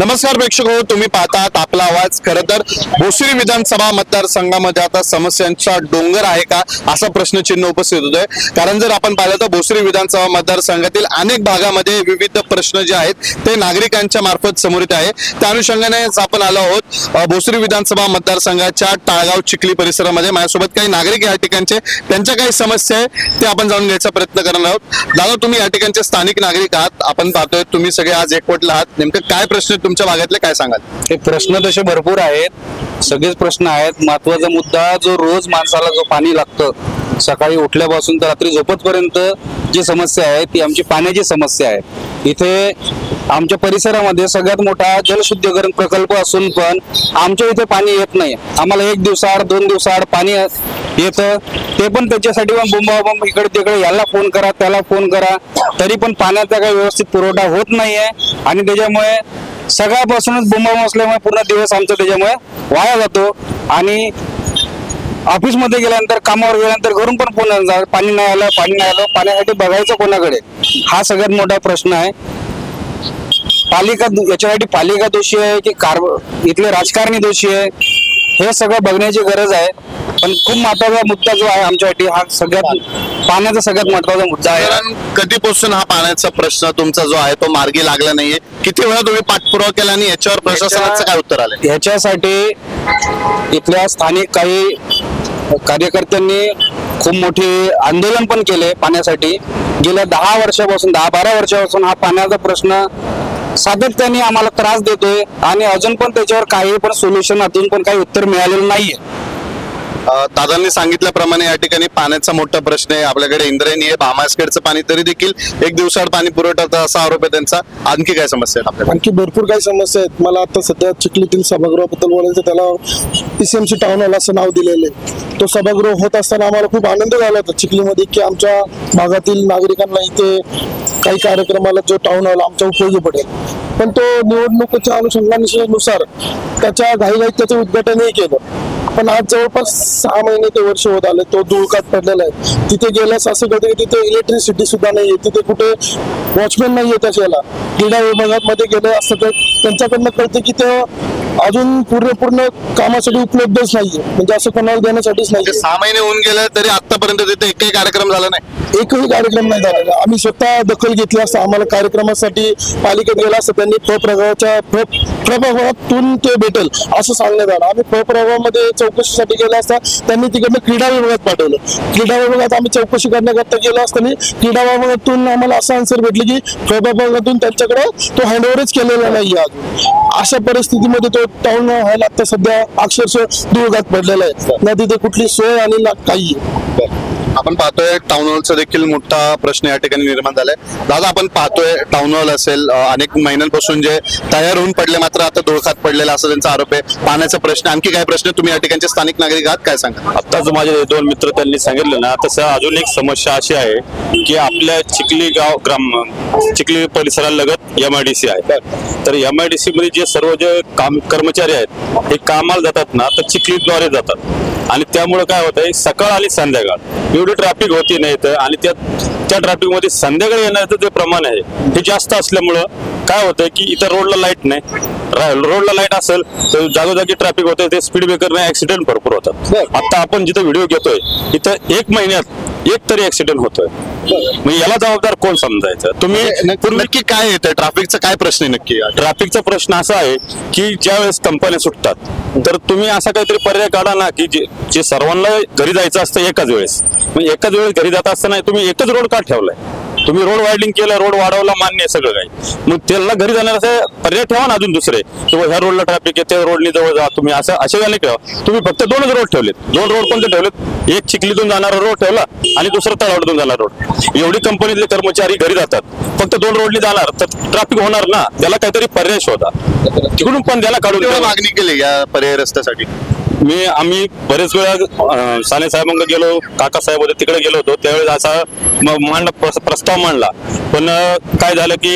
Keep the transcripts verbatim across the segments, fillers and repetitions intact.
नमस्कार प्रेक्षक हो, तुम्ही पाहतात आपला आवाज। खरं तर भोसरी विधानसभा मतदारसंघामध्ये आता समस्यांचा डोंगर आहे का असा प्रश्नचिन्ह उपस्थित होतोय। कारण जर आपण पाहिलं तर भोसरी विधानसभा मतदारसंघातील अनेक भागामध्ये विविध प्रश्न जे आहेत ते नागरिकांच्या मार्फत समोर येत आहे। त्या अनुषंगाने आपण आलो आहोत भोसरी विधानसभा मतदारसंघाच्या टाळगाव चिखली परिसरामध्ये। माझ्यासोबत काही नागरिक या ठिकाणचे त्यांच्या काही समस्या आहे ते आपण जाणून घ्यायचा प्रयत्न करणार आहोत। दादा, तुम्ही या ठिकाणचे स्थानिक नागरिक आहात, आपण पाहतोय तुम्ही सगळे आज एकवटला आहात, नेमकं काय प्रश्न तुमच्या भागातले काय सांगाल? हे प्रश्न तसे भरपूर आहेत, सगळेच प्रश्न आहेत। महत्त्वाचा मुद्दा जो रोज माणसाला जो पाणी लागतं सकाळी उठल्यापासून तर रात्री झोपतपर्यंत जी समस्या आहे ती आमची पाण्याची समस्या आहे। इथे आमच्या परिसरामध्ये सगळ्यात मोठा जलशुद्धीकरण प्रकल्प असून पण आमच्या इथे पाणी येत नाही। आम्हाला एक दिवसाआड दोन दिवसाआड पाणी येतं, ते पण त्याच्यासाठी पण बोंबाबोंब इकडे तिकडे याला फोन करा त्याला फोन करा, तरी पण पाण्याचा काही व्यवस्थित पुरवठा होत नाहीये। आणि त्याच्यामुळे सकाळपासूनच बोंबाबोंब असल्यामुळे पूर्ण दिवस आमचा त्याच्यामुळे वाया जातो। आणि ऑफिस मध्ये गेल्यानंतर कामावर गेल्यानंतर घरून पण फोन येतात, पाणी नाही आलं पाणी नाही आलं पाण्यासाठी बघायचं कोणाकडे, हा सगळ्यात मोठा प्रश्न आहे। पालिका याच्यासाठी पालिका दोषी आहे की कार इथले राजकारणी दोषी आहे, हे सगळं बघण्याची गरज आहे। पण खूप महत्वाचा मुद्दा जो आहे आमच्यासाठी हा सगळ्यात पाण्याचा सगळ्यात महत्वाचा मुद्दा आहे। कधीपासून हा पाण्याचा प्रश्न तुमचा जो आहे तो मार्गी लागला नाहीये? किती वेळा तुम्ही पाठपुरावा केला आणि याच्यावर प्रशासनाचं काय उत्तर आलं? याच्यासाठी इथल्या स्थानिक काही कार्यकर्त्यांनी खूप मोठे आंदोलन पण केले पाण्यासाठी। गेल्या दहा वर्षापासून दहा बारा वर्षापासून हा पाण्याचा प्रश्न सातत्याने आम्हाला त्रास देतोय आणि अजून पण त्याच्यावर काही पण सोल्युशन अजून पण काही उत्तर मिळालेलं नाहीये। दादांनी सांगितल्याप्रमाणे या ठिकाणी पाण्याचा मोठा प्रश्न आहे। आपल्याकडे इंद्रायणी आहे, भामासखेडचं पाणी तरी देखील एक दिवसाआड पाणी पुरवठा असा आरोप आहे त्यांचा। आणखी काय समस्या आहेत आपल्याकडे? आणखी भरपूर काही समस्या आहेत। मला आता सध्या चिखलीतील सभागृहाबद्दल बोलायचं, त्याला पीसीएमसी टाउन हॉल असं नाव दिलेलं आहे। तो सभागृह होत असताना आम्हाला खूप आनंद झाला होता चिखलीमध्ये की आमच्या भागातील नागरिकांना इथे काही कार्यक्रमाला जो टाउन हॉल आमच्या उपयोगी पडेल, पण तो निवडणुकीच्या अनुषंगानुसार त्याच्या घाईघाईत त्याचं उद्घाटनही केलं। पण आज जवळपास सहा महिने ते वर्ष होत आले, तो धुळकात पडलेला आहे। तिथे गेल्यास असं कळतं की तिथे इलेक्ट्रिसिटी सुद्धा नाहीये, तिथे कुठे वॉचमॅन नाहीये त्याच्याला। क्रीडा विभागामध्ये गेले असतं तर त्यांच्याकडनं कळतं की ते अजून पूर्ण पूर्ण कामासाठी उपलब्धच नाहीये, म्हणजे असं कोणाला देण्यासाठीच नाही। सहा महिने होऊन गेले तरी आतापर्यंत तिथे एकही कार्यक्रम झाला नाही, एकही कार्यक्रम नाही झाला। आम्ही स्वतः दखल घेतली असता, आम्हाला कार्यक्रमासाठी पालिकेत गेला असतं त्यांनी प्रप्रभागाच्या प्रभागातून ते भेटेल असं सांगण्यात आलं। आम्ही प्रप्रभागामध्ये चौकशीसाठी गेला असता त्यांनी तिकडनं क्रीडा विभागात पाठवलं। क्रीडा विभागात आम्ही चौकशी करण्याकरता गेलो असताना क्रीडा विभागातून आम्हाला असं आन्सर भेटले की प्रभागातून त्यांच्याकडे तो हँडओव्हरच केलेला नाही अजून। अशा परिस्थितीमध्ये तो टाउन हॉल आता सध्या अक्षरशः धुळकात पडलेला आहे, ना तिथे कुठली सोय आणि ना काही। आपण पाहतोय टाउन हॉलचा देखील मोठा प्रश्न या ठिकाणी निर्माण झालाय। दादा, आपण पाहतोय टाउन हॉल असेल अनेक महिन्यांपासून जे तयार होऊन पडले मात्र आता धुळकात पडलेला असा त्यांचा आरोप आहे। पाण्याचा प्रश्न, आणखी काय प्रश्न तुम्ही या ठिकाणचे स्थानिक नागरिक आहात, काय सांगा? आता जो माझे दोन मित्र त्यांनी सांगितलं ना, तसं अजून एक समस्या अशी आहे की आपल्या चिखली गाव ग्राम चिखली परिसरालगत एम आय डी सी आहे। तर एम आय डी सी मध्ये जे सर्व जे काम कर्मचारी आहेत हे कामाला जातात ना तर चिखलीद्वारे जातात आणि त्यामुळे काय होतंय सकाळ आणि संध्याकाळ एवढी ट्रॅफिक होती नाही तर, आणि त्या त्या ट्रॅफिक मध्ये संध्याकाळी येण्याचं जे प्रमाण आहे हे जास्त असल्यामुळं काय होतंय की इथं रोडला लाईट नाही, रोडला लाईट असेल तर जागोजागी ट्रॅफिक होतंय, ते स्पीड ब्रेकर नाही, ऍक्सिडेंट भरपूर होतात। आता आपण जिथं व्हिडिओ घेतोय इथं एक महिन्यात एक तरी ऍक्सिडेंट होतोय, मग याला जबाबदार कोण समजायचं? तुम्ही नक्की काय येतंय ट्रॅफिकचा काय प्रश्न आहे नक्की? ट्रॅफिकचा प्रश्न असा आहे की ज्या वेळेस कंपन्या सुटतात तर तुम्ही असा काहीतरी पर्याय काढा ना की जे जे सर्वांना घरी जायचं असतं एकाच वेळेस, मग एकाच वेळेस घरी जात असताना तुम्ही एकच रोड का ठेवलाय? तुम्ही रोड वायडिंग केलं, रोड वाढवला, मान्य आहे सगळं काही, मग त्याला घरी जाण्याचा पर्याय ठेवा ना अजून दुसरे, किंवा ह्या रोडला ट्रॅफिक आहे त्या रोडनी जवळ जा तुम्ही, असं असे वेळेला ठेवा। तुम्ही फक्त दोनच रोड ठेवलेत, दोन रोड कोणते ठेवलेत? एक चिखलीतून जाणारा रोड ठेवला आणि दुसरा तळावडून जाणारा रोड। एवढी कंपनीतले कर्मचारी घरी जातात, फक्त दोन रोडनी जाणार तर ट्रॅफिक होणार ना, त्याला काहीतरी पर्याय शोधा, तिकडून पण त्याला काढून मागणी केली या पर्याय रस्त्यासाठी। मी आम्ही बरेच वेळा साने साहेबांकडे गेलो, काका साहेब होते तिकडे गेलो होतो, त्यावेळेस असा मांड प्रस्ताव मांडला, पण काय झालं की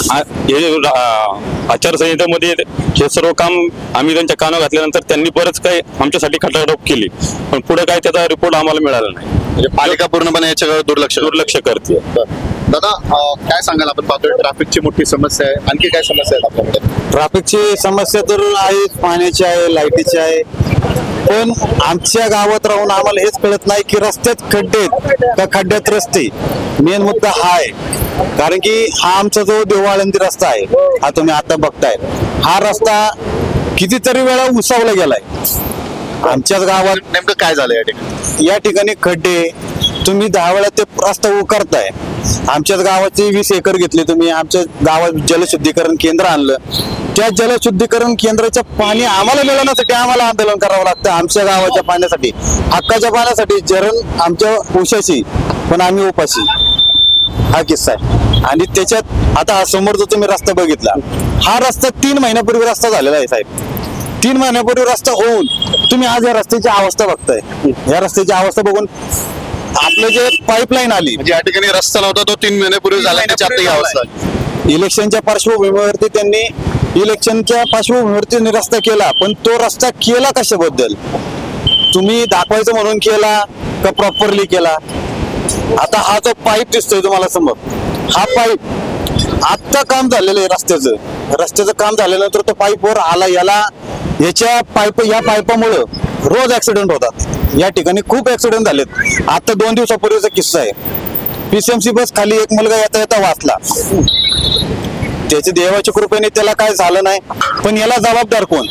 हे आचारसंहितेमध्ये हे सर्व काम आम्ही त्यांच्या कानावर घातल्यानंतर त्यांनी बरंच काही आमच्यासाठी खटाटोप केली, पण पुढे काय त्याचा रिपोर्ट आम्हाला मिळाला नाही। म्हणजे पालिका पूर्णपणे याच्याकडे दुर्लक्ष दुर्लक्ष करते। दादा अं, काय सांगाल, आपण पाहतोय ट्रॅफिकची मोठी समस्या आहे, आणखी काय समस्या आहेत आपल्याकडे? ट्रॅफिकची समस्या तर आहे, पाण्याची आहे, लाईटीची आहे. पण आमच्या गावात राहून आम्हाला हेच कळत नाही की रस्त्यात खड्डे आहेत का खड्ड्यात रस्ते. मेन मुद्दा हा आहे. कारण की हा आमचा जो देवाळंदी रस्ता आहे, हा तुम्ही आता बघताय, हा रस्ता कितीतरी वेळा उसावला गेलाय. आमच्याच गावात नेमकं काय झालं या ठिकाणी? या ठिकाणी खड्डे, तुम्ही दहा वेळा ते रस्ता उकरताय. आमच्याच गावाची वीस एकर घेतली तुम्ही, आमच्या गावात जलशुद्धीकरण केंद्र आणलं. त्या जलशुद्धीकरण केंद्राचं पाणी आम्हाला मिळवण्यासाठी आम्हाला आंदोलन करावं लागतं. आमच्या गावाच्या पाण्यासाठी, हक्काच्या पाण्यासाठी. जरण आमच्या उशाशी पण आम्ही उपाशी, हा किस्सा आहे. आणि त्याच्यात आता हा समोर जो तुम्ही रस्ता बघितला, हा रस्ता तीन महिन्यापूर्वी रस्ता झालेला आहे साहेब. तीन महिन्यापूर्वी रस्ता होऊन तुम्ही आज या रस्त्याची अवस्था बघताय. या रस्त्याची अवस्था बघून आपलं जे पाईपलाईन आली, म्हणजे या ठिकाणी रस्ता नव्हता तो तीन महिन्यापूर्वी झाला, त्याची आता ही अवस्था आहे. इलेक्शनच्या पार्श्वभूमीवरती त्यांनी इलेक्शनच्या पार्श्वभूमीवरती रस्ता केला. पण तो रस्ता केला कशाबद्दल? तुम्ही दाखवायचं म्हणून केला का प्रॉपरली केला? आता हा जो पाईप दिसतोय तुम्हाला समोर, हा पाईप आत्ता काम झालेलं आहे रस्त्याचं. रस्त्याचं काम झाल्यानंतर तो पाईपवर आला. याला याच्या पाईप या पाईपामुळं रोज ऍक्सिडेंट होतात. या ठिकाणी खूप ऍक्सिडेंट झालेत. आता दोन दिवसापूर्वीचा किस्सा आहे. पीसीएमसी बस खाली एक मुलगा येता येता वाचला. त्याच्या देवाच्या कृपेने त्याला काय झालं नाही. पण याला जबाबदार कोण?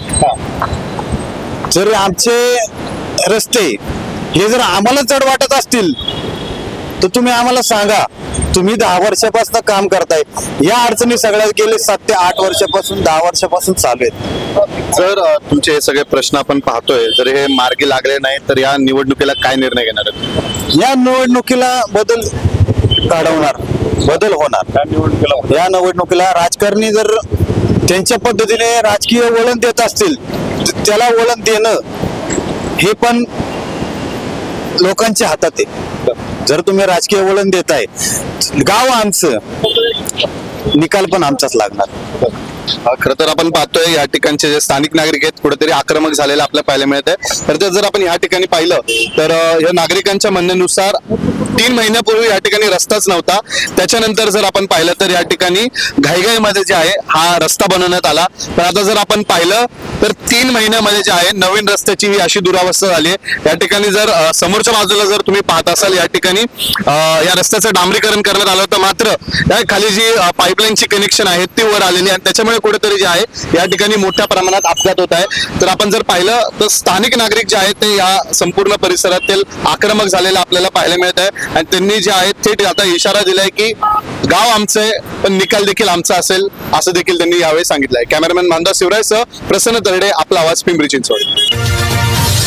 जर आमचे रस्ते हे जर आम्हाला जड वाटत असतील तर तुम्ही आम्हाला सांगा. तुम्ही दहा वर्षापासून काम करताय. या अडचणी सगळ्या गेले सात ते आठ वर्षापासून दहा वर्षापासून चालू आहेत. जर अं, तुमचे हे सगळे प्रश्न आपण पाहतोय, जर हे मार्गी लागले नाही तर या निवडणुकीला काय निर्णय घेणार आहेत? या निवडणुकीला बदल घडवणार, बदल होणार. या निवडणुकीला राजकारणी जर त्यांच्या पद्धतीने राजकीय वळण देत असतील तर त्याला वळण देणं हे पण लोकांच्या हातात आहे. जर तुम्ही राजकीय वळण देताय, गाव आमचं, निकाल पण आमचाच लागणार. खरं तर आपण पाहतोय या ठिकाणचे जे स्थानिक नागरिक आहेत कुठेतरी आक्रमक झालेला आपल्याला पाहायला मिळत आहे. खरं तर जर आपण या ठिकाणी पाहिलं तर अं, या नागरिकांच्या म्हणण्यानुसार तीन महिन्यापूर्वी या ठिकाणी रस्ताच नव्हता. त्याच्यानंतर जर आपण पाहिलं तर या ठिकाणी घाईघाईमध्ये जे आहे हा रस्ता बनवण्यात आला. पण आता जर आपण पाहिलं तर तीन महिन्यामध्ये जे आहे नवीन रस्त्याची ही अशी दुरावस्था झाली आहे. या ठिकाणी जर अं, समोरच्या बाजूला जर तुम्ही पाहत असाल, या ठिकाणी अं, या रस्त्याचं डांबरीकरण करण्यात आलं होतं. मात्र या खाली जी पाईपलाईनची कनेक्शन आहेत ती वर आलेली आणि त्याच्यामुळे कुठेतरी जे आहे या ठिकाणी मोठ्या प्रमाणात अपघात होत आहे. तर आपण जर पाहिलं तर स्थानिक नागरिक जे आहेत ते या संपूर्ण परिसरातील आक्रमक झालेला आपल्याला पाहायला मिळत आहे. आणि त्यांनी जे आहे थेट आता इशारा दिलाय की गाव आमचं आहे पण निकाल देखील आमचा असेल, असं देखील त्यांनी यावेळी सांगितलंय. कॅमेरामॅन मानदा शिवरायसह प्रसन्न तरडे, आपला आवाज, पिंपरी चिंचवड.